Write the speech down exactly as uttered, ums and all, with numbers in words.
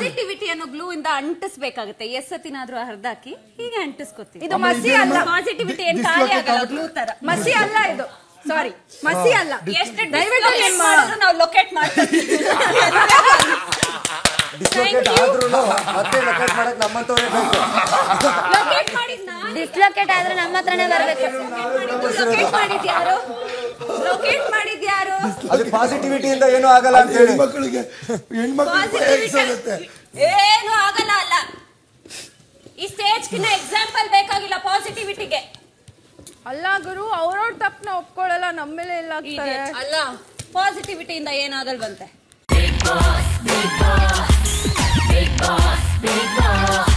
Positivity ಅನ್ನೋ glue ಇಂದ ಅಂಟಿಸಬೇಕಾಗುತ್ತೆ. S ಸತಿನಾದ್ರೂ ಹರಿದಾಕಿ ಹೀಗೆ ಅಂಟಿಸ್ಕೊತೀವಿ. ಇದು ಮಸಿ ಅಲ್ಲ, ಪಾಸಿಟಿವಿಟಿ ಏನ್ ಖಾಲಿ ಆಗಲ್ಲ ಗ್ಲೂ ತರ. ಮಸಿ ಅಲ್ಲ ಇದು, ಸಾರಿ ಮಸಿ ಅಲ್ಲ. ಎಷ್ಟು ದಯವಿಟ್ಟು ಮಾಡಿದ್ರು ನಾವು ಲೊಕೇಟ್ ಮಾಡ್ತೀವಿ. ಡಿಸ್ಲೊಕೇಟ್ ಆದ್ರೆ ನಮ್ಮ ಹತ್ರನೇ ಬರ್ಬೇಕು. ಲೊಕೇಟ್ ಮಾಡಿದ್ಯಾರು? ಲೊಕೇಟ್ ಮಾಡಿದ್ಯಾರು? ಅದು ಪಾಸಿಟಿವಿಟಿಯಿಂದ ಏನೂ ಆಗಲ್ಲ ಅಂತ ಹೇಳಿ ಮಕ್ಕಳಿಗೆ ಏನು ಆಗಲ್ಲ ಅಲ್ಲ. ಈ ಸ್ಟೇಜ್ಗಿನ ಎಕ್ಸಾಂಪಲ್ ಬೇಕಾಗಿಲ್ಲ ಪಾಸಿಟಿವಿಟಿಗೆ. ಅಲ್ಲ ಗುರು, ಅವ್ರವ್ರ ತಪ್ಪನ ಒಪ್ಕೊಳ್ಳಲ್ಲ, ನಮ್ಮ ಮೇಲೆ ಎಲ್ಲ ಅಲ್ಲ. ಪಾಸಿಟಿವಿಟಿಯಿಂದ ಏನಾಗಲ್ವಂತೆ. Big boss, big boss, big boss, big boss.